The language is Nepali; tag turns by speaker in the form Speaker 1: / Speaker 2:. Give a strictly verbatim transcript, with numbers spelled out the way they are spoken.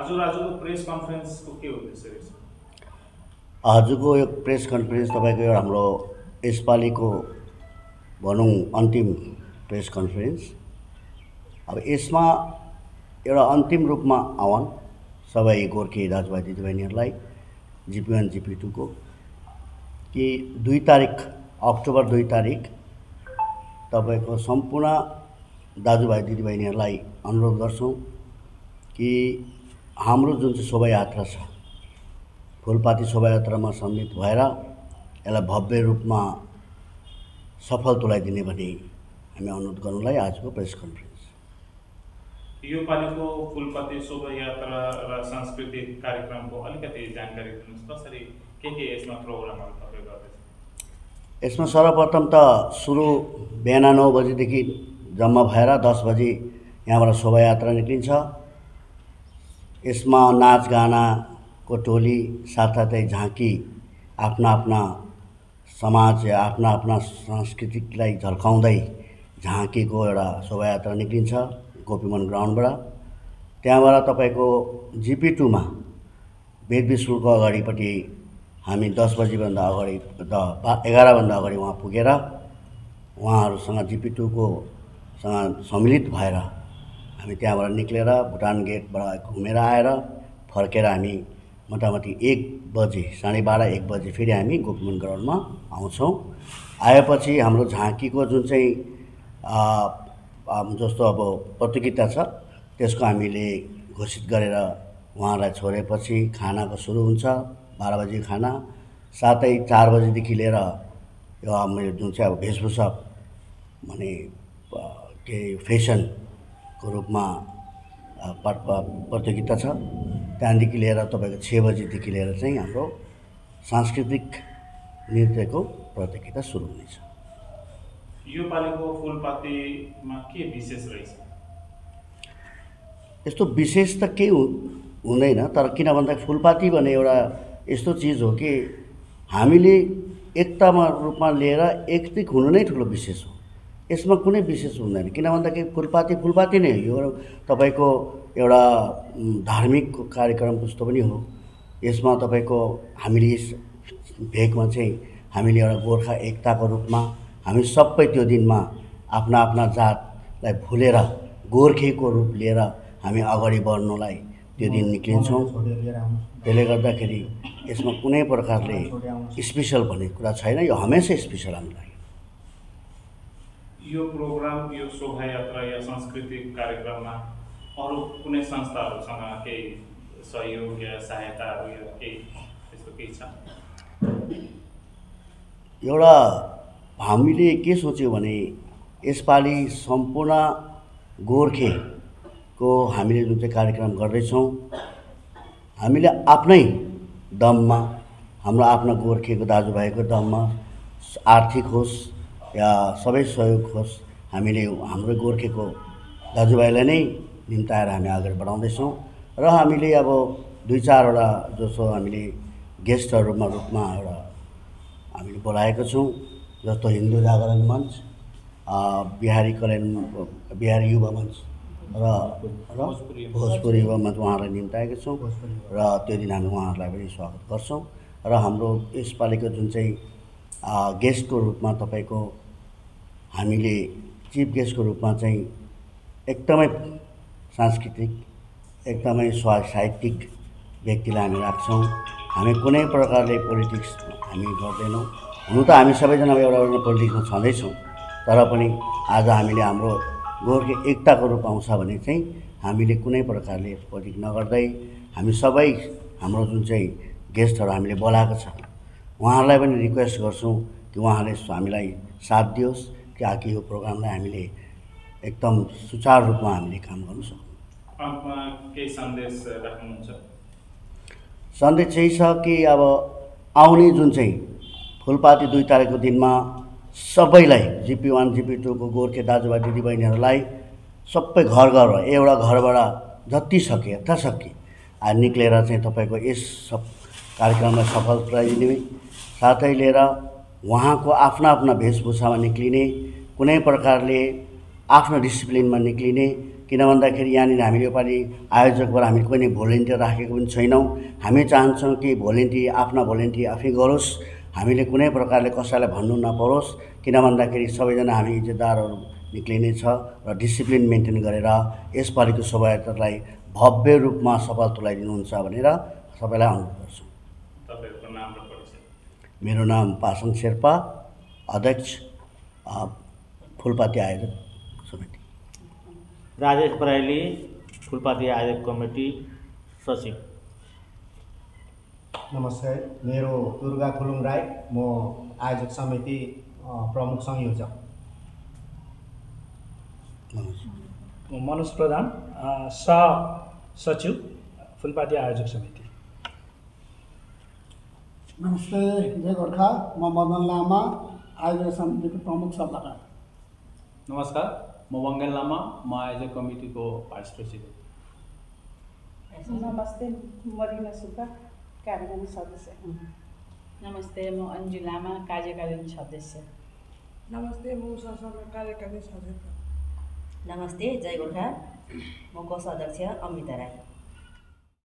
Speaker 1: हजुर आजको प्रेस कन्फरेन्सको के उद्देश्य रहेछ?
Speaker 2: आजको यो प्रेस कन्फरेन्स तपाईँको यो हाम्रो यसपालिको भनौँ अन्तिम प्रेस कन्फरेन्स। अब यसमा एउटा अन्तिम रूपमा आह्वान सबै गोर्खे दाजुभाइ दिदीबहिनीहरूलाई जिपी वान जिपी टूको कि दुई तारिक अक्टोबर दुई तारिक तपाईँको सम्पूर्ण दाजुभाइ दिदीबहिनीहरूलाई अनुरोध गर्छौँ कि हाम्रो जुन चाहिँ शोभायात्रा छ फुलपाती शोभायात्रामा सम्मिलित भएर यसलाई भव्य रूपमा सफल तुल्याइदिने भनी हामी अनुरोध गर्नुलाई आजको प्रेस कन्फरेन्स।
Speaker 1: यो पालिको फुलपाती शोभायात्रा र सांस्कृतिक कार्यक्रमको अलिकति जानकारी दिनुहोस्। कसरी के के यसमा प्रोग्रामहरू तपाईँ गर्दैछ?
Speaker 2: यसमा सर्वप्रथम त सुरु बिहान नौ बजीदेखि जम्मा भएर दस बजी यहाँबाट शोभायात्रा निक्लिन्छ। यसमा नाचगानाको टोली साथसाथै झाँकी आफ्ना आफ्ना समाज या आफ्ना आफ्ना संस्कृतिलाई झल्काउँदै झाँकीको एउटा शोभायात्रा निक्लिन्छ गोपीमन ग्राउन्डबाट। त्यहाँबाट तपाईँको जिपी टूमा वेदवी स्कुलको अगाडिपट्टि हामी दस बजीभन्दा अगाडि द एघारभन्दा अगाडि वहाँ पुगेर उहाँहरूसँग जिपी टूको सँग सम्मिलित भएर हामी त्यहाँबाट निक्लेर भुटान गेटबाट घुमेर आएर फर्केर हामी मोटामोटी एक बजे साढे बाह्र एक बजे फेरि हामी गोपीमन ग्राउन्डमा आउँछौँ। आएपछि हाम्रो झाँकीको जुन चाहिँ जस्तो अब प्रतियोगिता छ त्यसको हामीले घोषित गरेर उहाँलाई छोडेपछि खानाको सुरु हुन्छ बाह्र बजी खाना। साथै चार बजीदेखि लिएर यो हाम्रो जुन चाहिँ अब वेशभूषा माने के फेसनको रूपमा प्रतियोगिता छ त्यहाँदेखि लिएर तपाईँको छ बजीदेखि लिएर चाहिँ हाम्रो सांस्कृतिक नृत्यको प्रतियोगिता सुरु हुनेछ।
Speaker 1: यो पालिको फुलपातीमा के विशेष रहेछ?
Speaker 2: यस्तो विशेष त केही हुँदैन, तर किन भन्दा फुलपाती भन्ने एउटा यस्तो चिज हो कि हामीले एकतामा रूपमा लिएर एकतिक हुनु नै ठुलो विशेष हो। यसमा कुनै विशेष हुँदैन, किन भन्दाखेरि फुलपाती फुलपाती नै हो। यो तपाईँको एउटा धार्मिक कार्यक्रम जस्तो पनि हो। यसमा तपाईँको हामीले यस भेगमा चाहिँ हामीले एउटा गोर्खा एकताको रूपमा हामी सबै त्यो दिनमा आफ्ना आफ्ना जातलाई भुलेर गोर्खेको रूप लिएर हामी अगाडि बढ्नलाई त्यो दिन निक्लिन्छौँ। त्यसले गर्दाखेरि यसमा कुनै प्रकारले स्पेसल भन्ने कुरा छैन, यो हमेसा स्पेसल हामीलाई।
Speaker 1: यो प्रोग्राम यो शोभायात्रा या सांस्कृतिक कार्यक्रममा अरू कुनै संस्थाहरूसँग केही सहयोग या सहायताहरू या केही त्यस्तो केही छ?
Speaker 2: एउटा हामीले के सोच्यौँ भने यसपालि सम्पूर्ण गोर्खेको हामीले जुन चाहिँ कार्यक्रम गर्दैछौँ हामीले आफ्नै दममा हाम्रो आफ्नो गोर्खेको दाजुभाइको दममा आर्थिक होस् या सबै सहयोग होस् हामीले हाम्रो गोर्खेको दाजुभाइलाई नै निम्ताएर हामी अगाडि बढाउँदैछौँ। र हामीले अब दुई चारवटा जसो हामीले गेस्टहरूमा रूपमा एउटा हामीले बोलाएको छौँ, जस्तो हिन्दू जागरण मञ्च, बिहारी कल्याण बिहारी युवा मञ्च र र भोजपुरी युवा मञ्च उहाँहरूलाई निम्ताएका छौँ र त्यो दिन हामी उहाँहरूलाई पनि स्वागत गर्छौँ। र हाम्रो यसपालिको जुन चाहिँ गेस्टको रूपमा तपाईँको हामीले चिफ गेस्टको रूपमा चाहिँ एकदमै सांस्कृतिक एकदमै साहित्यिक व्यक्तिलाई हामी राख्छौँ। हामी कुनै प्रकारले पोलिटिक्स हामी गर्दैनौँ। हुनु त हामी सबैजना एउटा एउटा पोलिटिक्समा छँदैछौँ, तर पनि आज हामीले हाम्रो गोर्खे एकताको रूप आउँछ भने चाहिँ हामीले कुनै प्रकारले पोलिटिक्स नगर्दै हामी सबै हाम्रो जुन चाहिँ गेस्टहरू हामीले बोलाएको छ उहाँहरूलाई पनि रिक्वेस्ट गर्छौँ कि उहाँले हामीलाई साथ दियोस् ताकि यो प्रोग्रामलाई हामीले एकदम सुचारू रूपमा हामीले काम गर्न सकौँ।
Speaker 1: अन्तमा केही सन्देश राख्नुहुन्छ?
Speaker 2: सन्देश चाहिँ छ कि अब आउने जुन चाहिँ फुलपाती दुई तारिकको दिनमा सबैलाई जिपी वान जिपी टूको गोर्खे दाजुभाइ दिदीबहिनीहरूलाई सबै घर घरबाट एउटा घरबाट जति सके यथाशक्ति निक्लेर चाहिँ तपाईँको यस सब कार्यक्रमलाई सफल तुल्याइदिने साथै लिएर उहाँको आफ्ना आफ्ना वेशभूषामा निक्लिने, कुनै प्रकारले आफ्नो डिसिप्लिनमा निक्लिने। किन भन्दाखेरि यहाँनिर हामीले योपालि आयोजकबाट हामीले कुनै भोलिन्टियर राखेको पनि छैनौँ। हामी चाहन्छौँ कि भोलिन्टियर आफ्ना भोलिन्टियर आफै गरोस्, हामीले कुनै प्रकारले कसैलाई भन्नु नपरोस्। किन भन्दाखेरि सबैजना हामी इज्जतदारहरू निक्लिने छ र डिसिप्लिन मेन्टेन गरेर यसपालिको शोभायात्रालाई भव्य रूपमा सफल तुल्याइदिनुहुन्छ भनेर सबैलाई अनुरोध गर्छु।
Speaker 1: तपाईँहरूको नाम र परिचय?
Speaker 2: मेरो नाम पासाङ शेर्पा, अध्यक्ष फुलपाती आयोजक समिति।
Speaker 3: राजेश बराइली, फुलपाती आयोजक कमिटी सचिव।
Speaker 4: नमस्ते, मेरो दुर्गा खुलुङ राई, म आयोजक समिति प्रमुख संयोजक।
Speaker 5: मनोज प्रधान, सह सचिव, फुलपाती आयोजक समिति।
Speaker 6: नमस्ते, जय गोर्खा, म मदन लामा, आयोजक समितिको प्रमुख सल्लाहकार।
Speaker 7: नमस्कार, म वङ्गेल लामा, म आयोजक कमिटीको भाइस प्रेसिडेन्ट।
Speaker 8: नमस्ते, म रिना सुब्बा, कार्यकारी सदस्य।
Speaker 9: नमस्ते, म अन्जु लामा, कार्यकारी सदस्य।
Speaker 10: नमस्ते, म उषा शर्मा, कार्यकारी सदस्य।
Speaker 11: नमस्ते, जय गोर्खा, म कोषाध्यक्ष अमृता राई।